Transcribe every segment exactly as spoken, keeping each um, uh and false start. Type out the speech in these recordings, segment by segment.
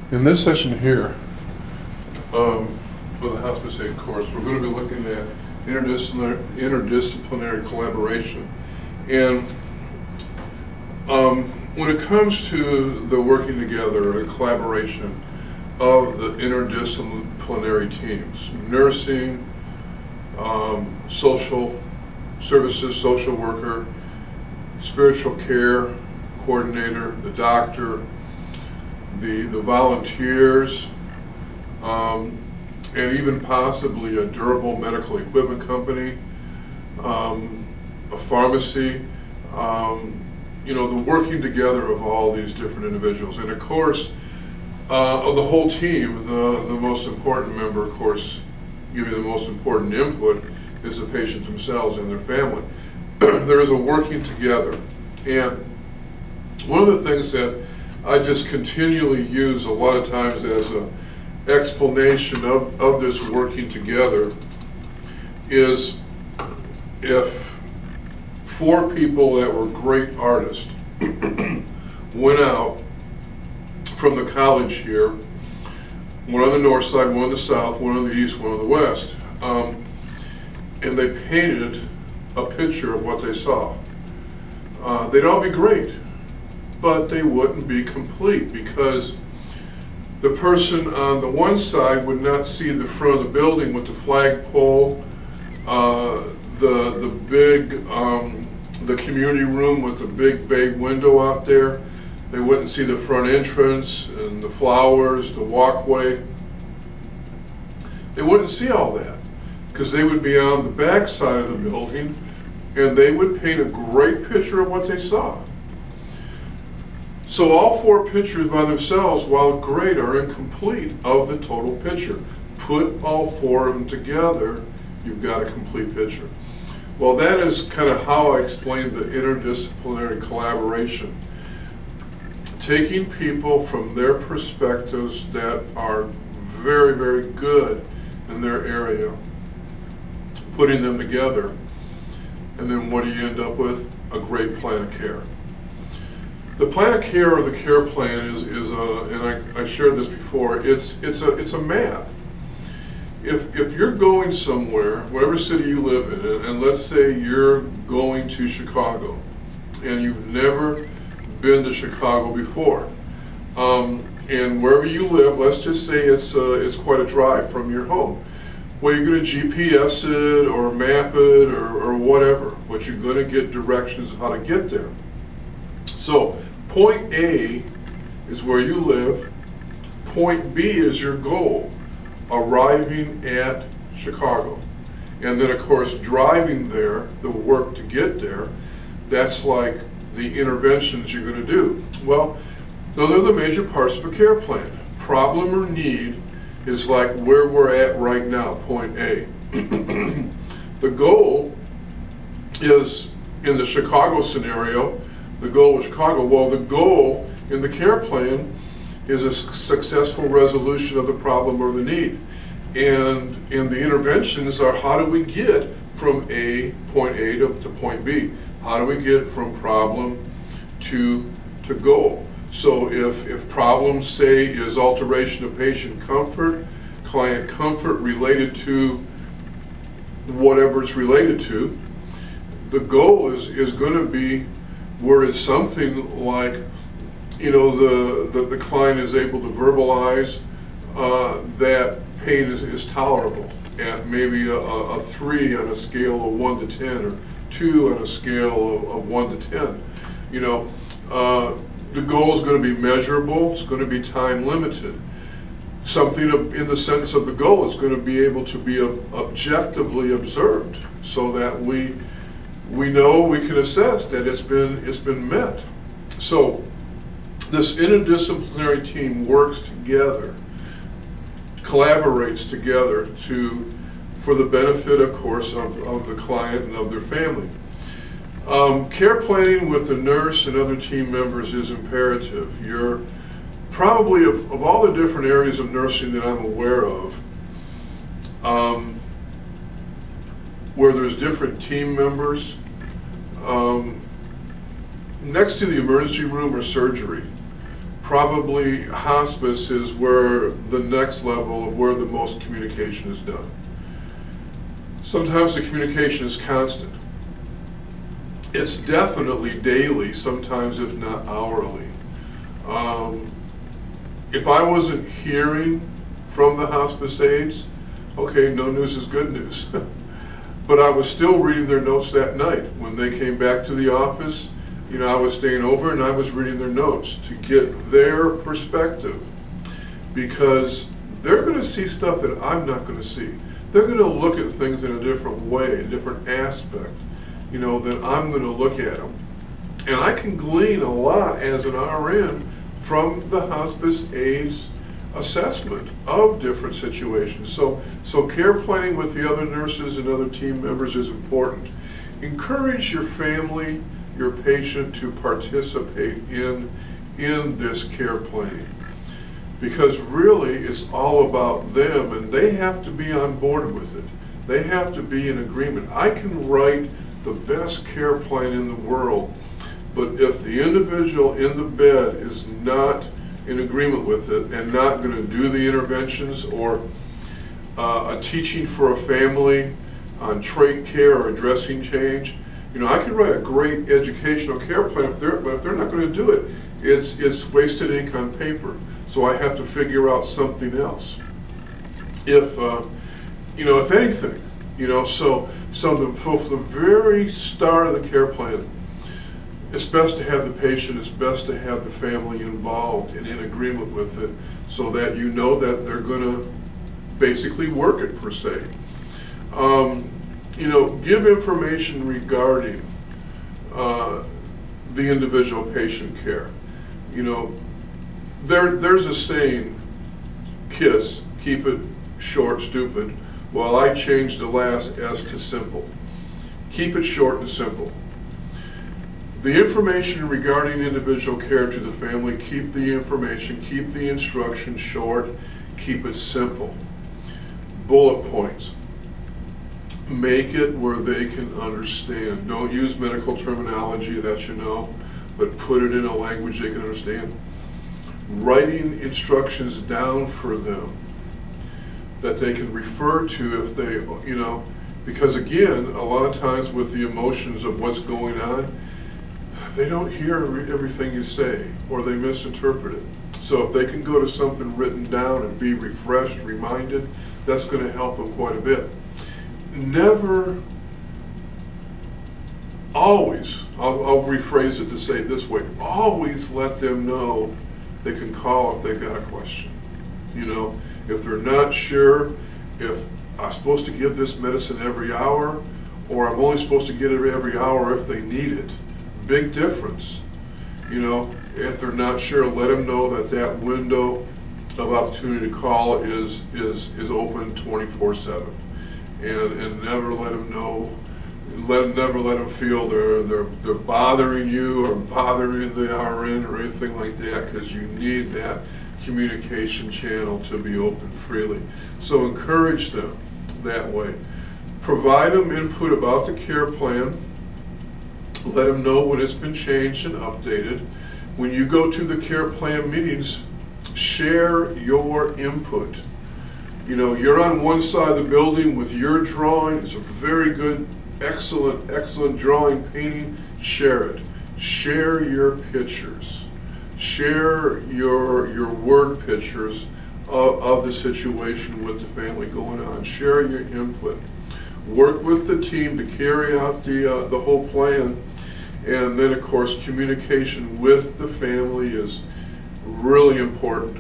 In this session here, um, for the Hospice Aide course, we're going to be looking at interdisciplinary, interdisciplinary collaboration. And um, when it comes to the working together, the collaboration of the interdisciplinary teams, nursing, um, social services, social worker, spiritual care coordinator, the doctor, the, the volunteers, um, and even possibly a durable medical equipment company, um, a pharmacy, um, you know, the working together of all these different individuals. And of course, uh, of the whole team, the, the most important member, of course, giving the most important input is the patient themselves and their family. There is a working together. And one of the things that I just continually use a lot of times as an explanation of, of this working together is if four people that were great artists went out from the college here, one on the north side, one on the south, one on the east, one on the west, um, and they painted a picture of what they saw. Uh, they'd all be great, but they wouldn't be complete because the person on the one side would not see the front of the building with the flagpole, uh, the the big um, the community room with the big bay window out there. They wouldn't see the front entrance and the flowers, the walkway. They wouldn't see all that because they would be on the back side of the building and they would paint a great picture of what they saw. So all four pictures by themselves, while great, are incomplete of the total picture. Put all four of them together, you've got a complete picture. Well, that is kind of how I explain the interdisciplinary collaboration. Taking people from their perspectives that are very, very good in their area, putting them together, and then what do you end up with? A great plan of care. The plan of care or the care plan is, is a, and I, I shared this before, it's, it's, a, it's a map. If, if you're going somewhere, whatever city you live in, and, and let's say you're going to Chicago, and you've never been to Chicago before, um, and wherever you live, let's just say it's, uh, it's quite a drive from your home. Well, you're going to G P S it or map it or, or whatever, but you're going to get directions on how to get there. So point A is where you live, point B is your goal, arriving at Chicago. And then of course driving there, the work to get there, that's like the interventions you're going to do. Well, those are the major parts of a care plan. Problem or need is like where we're at right now, point A. The goal is, in the Chicago scenario, the goal of Chicago, well, the goal in the care plan is a successful resolution of the problem or the need. And in the interventions are how do we get from A, point A to, to point B? How do we get from problem to, to goal? So if, if problem, say, is alteration of patient comfort, client comfort related to whatever it's related to, the goal is, is going to be where it's something like, you know, the, the, the client is able to verbalize uh, that pain is, is tolerable at maybe a, a three on a scale of one to ten or two on a scale of, of one to ten. You know, uh, the goal is going to be measurable, it's going to be time limited. Something in the sense of the goal is going to be able to be objectively observed so that we we know, we can assess that it's been, it's been met. So this interdisciplinary team works together, collaborates together to, for the benefit, of course, of, of the client and of their family. Um, care planning with the nurse and other team members is imperative. You're probably, of, of all the different areas of nursing that I'm aware of, um, where there's different team members, um, next to the emergency room or surgery, probably hospice is where the next level of where the most communication is done. Sometimes the communication is constant. It's definitely daily, sometimes if not hourly. Um, if I wasn't hearing from the hospice aides, okay, no news is good news. But I was still reading their notes that night. When they came back to the office, you know, I was staying over and I was reading their notes to get their perspective, because they're going to see stuff that I'm not going to see. They're going to look at things in a different way, a different aspect, you know, than I'm going to look at them. And I can glean a lot as an R N from the hospice aides' assessment of different situations. So, so care planning with the other nurses and other team members is important. Encourage your family, your patient to participate in, in this care planning, because really it's all about them and they have to be on board with it. They have to be in agreement. I can write the best care plan in the world, but if the individual in the bed is not in agreement with it and not going to do the interventions or uh, a teaching for a family on trait care or a dressing change, you know, I can write a great educational care plan, if they're, but if they're not going to do it, it's, it's wasted ink on paper. So I have to figure out something else. If, uh, you know, if anything, you know, so, so the, from the very start of the care plan, it's best to have the patient, it's best to have the family involved and in agreement with it, so that you know that they're going to basically work it, per se. Um, you know, give information regarding uh, the individual patient care. You know, there, there's a saying, KISS, keep it short, stupid. Well, I changed the last S to simple. Keep it short and simple. The information regarding individual care to the family, keep the information, keep the instruction short, keep it simple. Bullet points. Make it where they can understand. Don't use medical terminology that you know, but put it in a language they can understand. Writing instructions down for them that they can refer to if they, you know, because again, a lot of times with the emotions of what's going on, they don't hear everything you say, or they misinterpret it. So if they can go to something written down and be refreshed, reminded, that's going to help them quite a bit. Never, always, I'll, I'll rephrase it to say it this way, always let them know they can call if they've got a question. You know, if they're not sure if I'm supposed to give this medicine every hour, or I'm only supposed to get it every hour if they need it. Big difference. You know, if they're not sure, let them know that that window of opportunity to call is is is open twenty-four seven, and and never let them know, let never let them feel they're they're they're bothering you or bothering the R N or anything like that, because you need that communication channel to be open freely. So encourage them that way. Provide them input about the care plan. Let them know when it's been changed and updated. When you go to the care plan meetings, share your input. You know, you're on one side of the building with your drawing. It's a very good, excellent, excellent drawing, painting. Share it. Share your pictures. Share your, your word pictures of, of the situation with the family going on. Share your input. Work with the team to carry out the, uh, the whole plan. And then, of course, communication with the family is really important.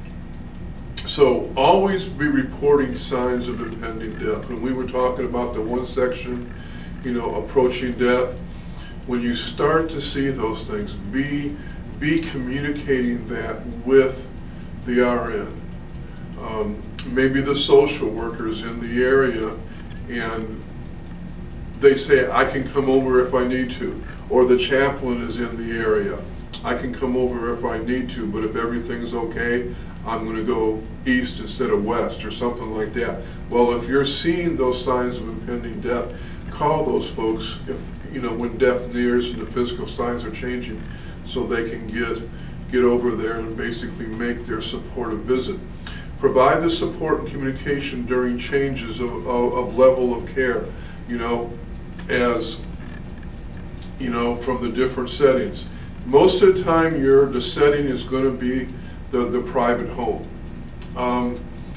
So always be reporting signs of impending death. When we were talking about the one section, you know, approaching death, when you start to see those things, be, be communicating that with the R N. Um, maybe the social workers in the area, and they say, I can come over if I need to. Or the chaplain is in the area. I can come over if I need to, but if everything's okay, I'm going to go east instead of west, or something like that. Well, if you're seeing those signs of impending death, call those folks if, you know, when death nears and the physical signs are changing, so they can get get over there and basically make their supportive visit. Provide the support and communication during changes of, of, of level of care, you know, as, you know, from the different settings. Most of the time, your the setting is going to be the, the private home. Um,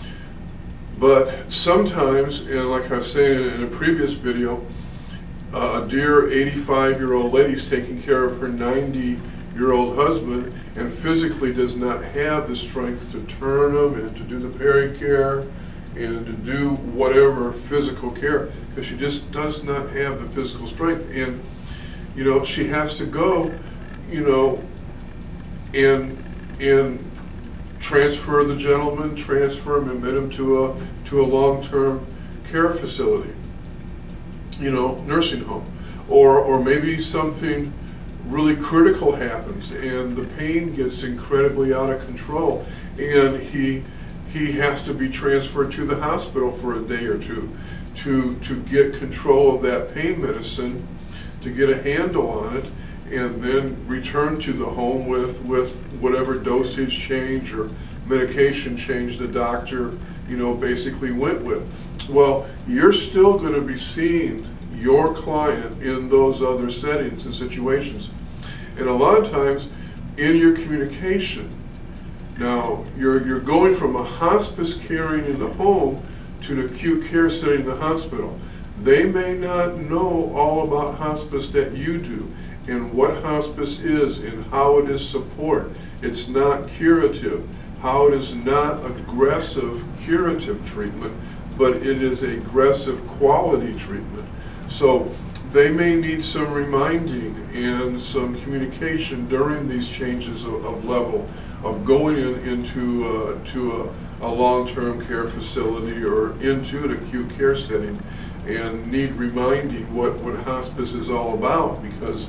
but sometimes, and like I was saying in a previous video, uh, a dear eighty-five-year-old lady is taking care of her ninety-year-old husband and physically does not have the strength to turn him and to do the pericare and to do whatever physical care, because she just does not have the physical strength. And, you know, she has to go, you know, and, and transfer the gentleman, transfer him, admit him to a, to a long-term care facility, you know, nursing home. Or, or maybe something really critical happens and the pain gets incredibly out of control and he he has to be transferred to the hospital for a day or two to to get control of that pain medicine, to get a handle on it, and then return to the home with with whatever dosage change or medication change the doctor, you know, basically went with. Well, you're still going to be seeing your client in those other settings and situations. And a lot of times in your communication, now you're, you're going from a hospice caring in the home to an acute care setting in the hospital. They may not know all about hospice that you do and what hospice is and how it is support. It's not curative. How it is not aggressive curative treatment, but it is aggressive quality treatment. So they may need some reminding and some communication during these changes of, of level, of going in, into uh, to a, a long-term care facility or into an acute care setting, and need reminding what, what hospice is all about, because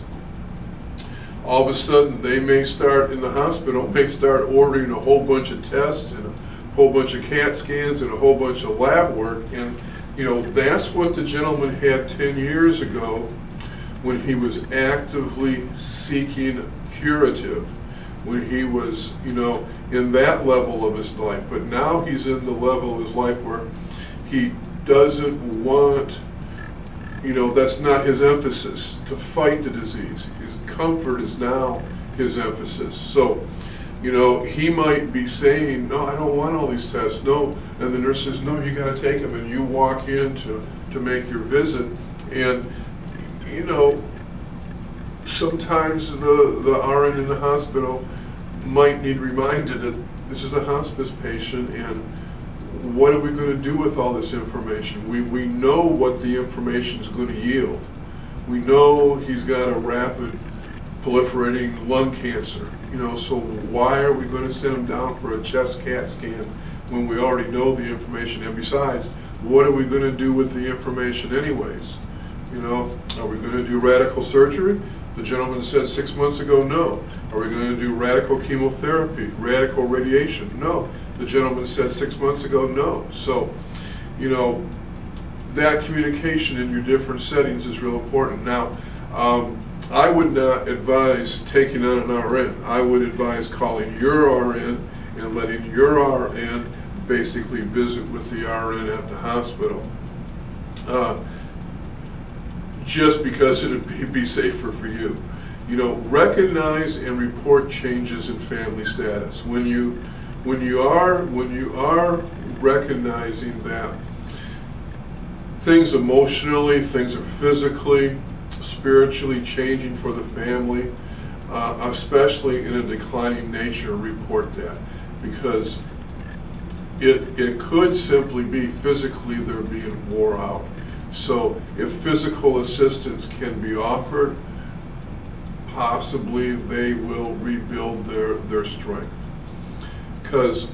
all of a sudden they may start in the hospital, may start ordering a whole bunch of tests and a whole bunch of CAT scans and a whole bunch of lab work. And you know, that's what the gentleman had ten years ago when he was actively seeking curative, when he was, you know, in that level of his life. But now he's in the level of his life where he doesn't want, you know, that's not his emphasis, to fight the disease. His comfort is now his emphasis. So, you know, he might be saying, no, I don't want all these tests, no. And the nurse says, no, you got to take them. And you walk in to, to make your visit. And, you know, sometimes the, the R N in the hospital might need reminded that this is a hospice patient, and what are we going to do with all this information? We, we know what the information is going to yield. We know he's got a rapid proliferating lung cancer. You know, so why are we going to send him down for a chest CAT scan when we already know the information? And besides, what are we going to do with the information anyways? You know, are we going to do radical surgery? The gentleman said six months ago, no. Are we going to do radical chemotherapy, radical radiation? No. The gentleman said six months ago, no. So, you know, that communication in your different settings is real important. Now, um, I would not advise taking on an R N. I would advise calling your R N and letting your R N basically visit with the R N at the hospital. Uh, just because it would be safer for you. You know, recognize and report changes in family status. When you, when you are, when you are recognizing that things emotionally, things are physically, spiritually changing for the family, uh, especially in a declining nature, report that, because it, it could simply be physically they're being wore out. So if physical assistance can be offered, possibly they will rebuild their, their strength. Because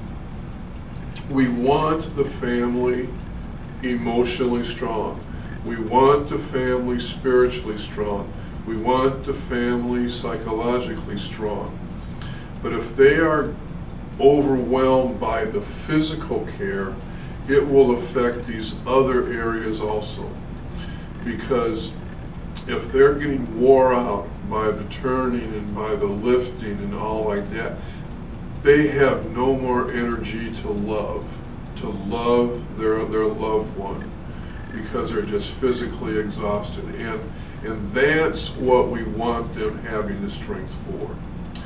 we want the family emotionally strong. We want the family spiritually strong. We want the family psychologically strong. But if they are overwhelmed by the physical care, it will affect these other areas also. Because if they're getting wore out by the turning and by the lifting and all like that, they have no more energy to love, to love their, their loved one, because they're just physically exhausted. And, and that's what we want them having the strength for.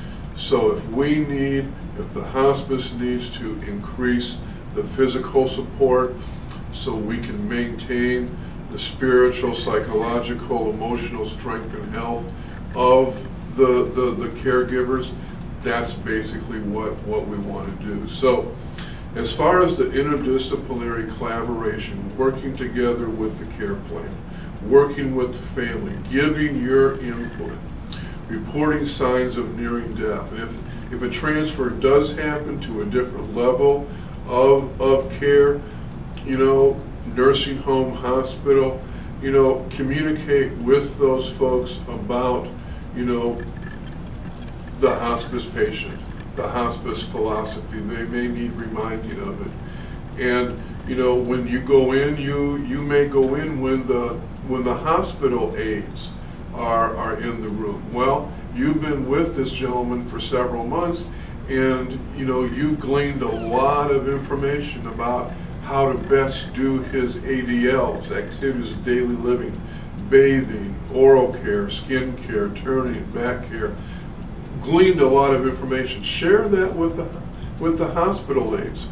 So if we need, if the hospice needs to increase the physical support so we can maintain the spiritual, psychological, emotional strength and health of the, the, the caregivers, that's basically what, what we want to do. So as far as the interdisciplinary collaboration, working together with the care plan, working with the family, giving your input, reporting signs of nearing death. And if, if a transfer does happen to a different level of, of care, you know, nursing home, hospital, you know, communicate with those folks about, you know, the hospice patient, the hospice philosophy. They may need reminding of it. And, you know, when you go in, you, you may go in when the, when the hospital aides are, are in the room. Well, you've been with this gentleman for several months, and, you know, you gleaned a lot of information about how to best do his A D Ls, activities of daily living, bathing, oral care, skin care, turning, back care. Gleaned a lot of information. Share that with the, with the hospital aides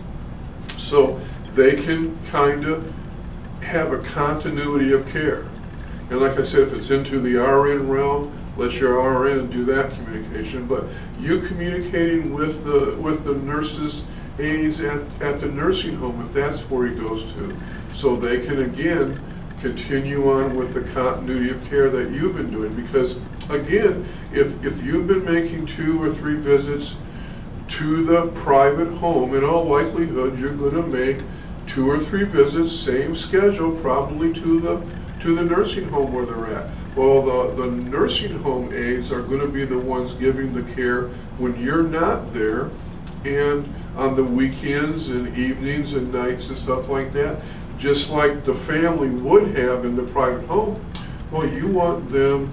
so they can kind of have a continuity of care. And like I said, if it's into the R N realm, let your R N do that communication. But you communicating with the, with the nurses, aides at, at the nursing home, if that's where he goes to, so they can again continue on with the continuity of care that you've been doing. Because again, if, if you've been making two or three visits to the private home, in all likelihood you're going to make two or three visits, same schedule, probably to the to the nursing home where they're at. Well, the, the nursing home aides are going to be the ones giving the care when you're not there, and on the weekends and evenings and nights and stuff like that, just like the family would have in the private home. Well, you want them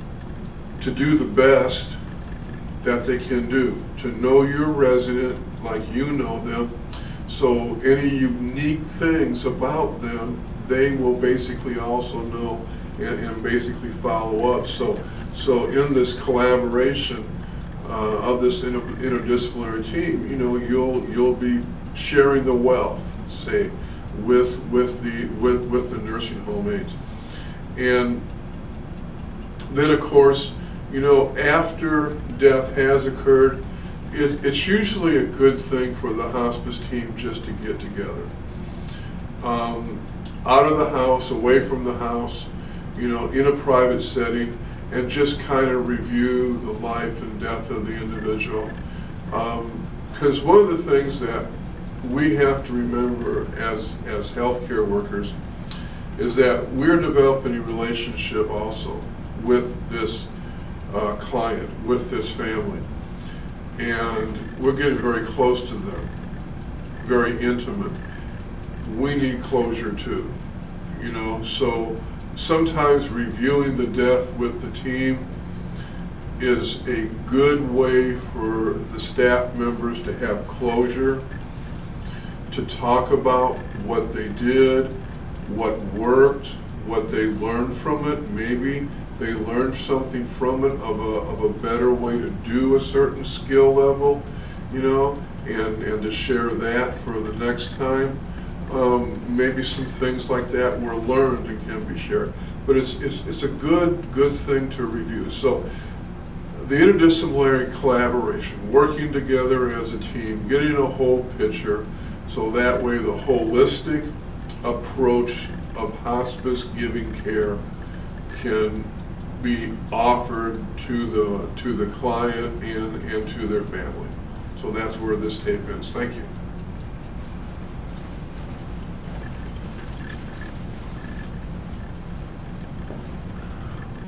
to do the best that they can do, to know your resident like you know them, so any unique things about them, they will basically also know and, and basically follow up. So, so in this collaboration uh, of this inter interdisciplinary team, you know, you'll you'll be sharing the wealth, say, with with the with with the nursing home aides, and then of course, you know, after death has occurred, it, it's usually a good thing for the hospice team just to get together. Um, out of the house, away from the house, you know, in a private setting, and just kind of review the life and death of the individual. Because um, one of the things that we have to remember as, as healthcare workers is that we're developing a relationship also with this uh, client, with this family. And we're getting very close to them, very intimate. We need closure too, you know, so sometimes reviewing the death with the team is a good way for the staff members to have closure, to talk about what they did, what worked, what they learned from it. Maybe they learned something from it of a, of a better way to do a certain skill level, you know, and, and to share that for the next time. Um, maybe some things like that were learned and can be shared. But it's, it's, it's a good, good thing to review. So the interdisciplinary collaboration, working together as a team, getting a whole picture, so that way the holistic approach of hospice giving care can be offered to the, to the client and, and to their family. So that's where this tape ends. Thank you.